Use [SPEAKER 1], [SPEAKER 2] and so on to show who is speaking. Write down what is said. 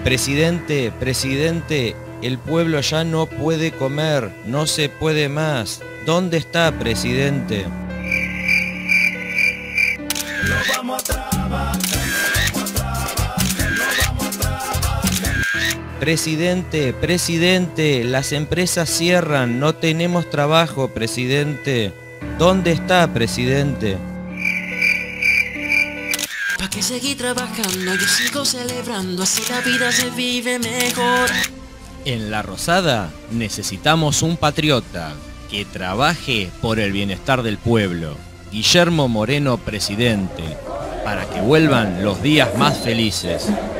[SPEAKER 1] Presidente, presidente, el pueblo ya no puede comer, no se puede más. ¿Dónde está, presidente? Presidente, presidente, las empresas cierran, no tenemos trabajo, presidente. ¿Dónde está, presidente?
[SPEAKER 2] ¿Pa' qué seguir trabajando? Yo sigo celebrando, así la vida se vive mejor.
[SPEAKER 1] En La Rosada necesitamos un patriota que trabaje por el bienestar del pueblo. Guillermo Moreno, presidente, para que vuelvan los días más felices.